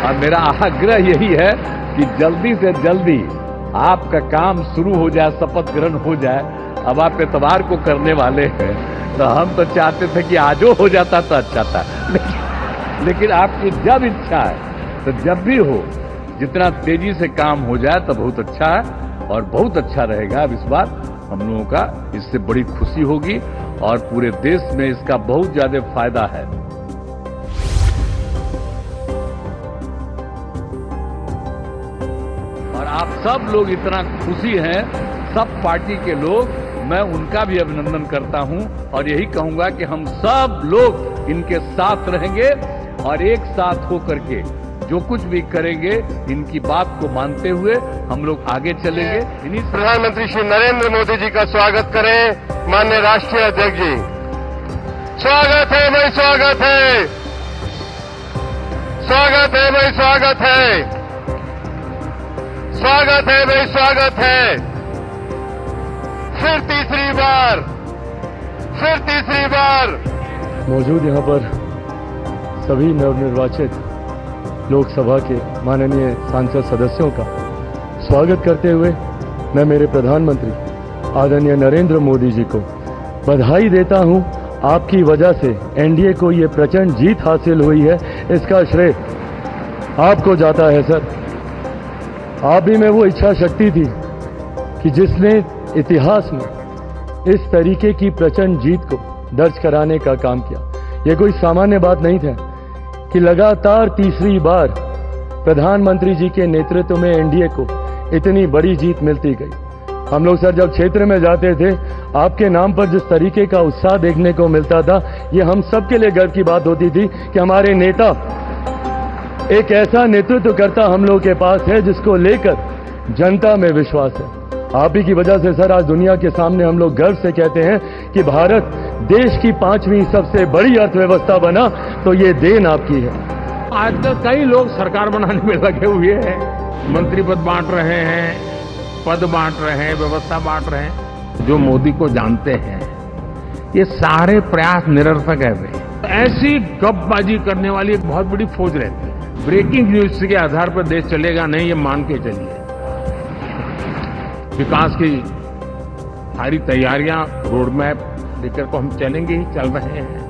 और मेरा आग्रह यही है कि जल्दी से जल्दी आपका काम शुरू हो जाए, शपथ ग्रहण हो जाए। अब आप इतवार को करने वाले हैं, तो हम तो चाहते थे कि आजो हो जाता तो अच्छा था, लेकिन आपकी जब इच्छा है तो जब भी हो, जितना तेजी से काम हो जाए तो बहुत अच्छा है और बहुत अच्छा रहेगा। अब इस बार हम लोगों का इससे बड़ी खुशी होगी और पूरे देश में इसका बहुत ज्यादा फायदा है। और आप सब लोग इतना खुशी हैं, सब पार्टी के लोग, मैं उनका भी अभिनंदन करता हूं और यही कहूंगा कि हम सब लोग इनके साथ रहेंगे और एक साथ होकर के जो कुछ भी करेंगे इनकी बात को मानते हुए हम लोग आगे चलेंगे। प्रधानमंत्री श्री नरेंद्र मोदी जी का स्वागत करें। माननीय राष्ट्रीय अध्यक्ष जी, स्वागत है भाई, स्वागत है, स्वागत है भाई, स्वागत है, स्वागत है भाई, स्वागत है। फिर तीसरी बार, फिर तीसरी बार मौजूद यहाँ पर सभी नवनिर्वाचित लोकसभा के माननीय सांसद सदस्यों का स्वागत करते हुए मैं मेरे प्रधानमंत्री आदरणीय नरेंद्र मोदी जी को बधाई देता हूं। आपकी वजह से एनडीए को ये प्रचंड जीत हासिल हुई है, इसका श्रेय आपको जाता है सर। आप ही में वो इच्छा शक्ति थी कि जिसने इतिहास में इस तरीके की प्रचंड जीत को दर्ज कराने का काम किया। ये कोई सामान्य बात नहीं था कि लगातार तीसरी बार प्रधानमंत्री जी के नेतृत्व में एनडीए को इतनी बड़ी जीत मिलती गई। हम लोग सर जब क्षेत्र में जाते थे, आपके नाम पर जिस तरीके का उत्साह देखने को मिलता था, ये हम सबके लिए गर्व की बात होती थी कि हमारे नेता एक ऐसा नेतृत्व करता हम लोग के पास है जिसको लेकर जनता में विश्वास है। आप ही की वजह से सर आज दुनिया के सामने हम लोग गर्व से कहते हैं कि भारत देश की 5वीं सबसे बड़ी अर्थव्यवस्था बना, तो ये देन आपकी है। आजकल कई लोग सरकार बनाने में लगे हुए हैं, मंत्री पद बांट रहे हैं, पद बांट रहे हैं, व्यवस्था बांट रहे हैं। जो मोदी को जानते हैं, ये सारे प्रयास निरर्थक है। ऐसी गपबाजी करने वाली एक बहुत बड़ी फौज रहती है। ब्रेकिंग न्यूज के आधार पर देश चलेगा नहीं, ये मान के चलिए। विकास की सारी तैयारियां, रोड मैप लेकर को हम चलेंगे ही, चल रहे हैं।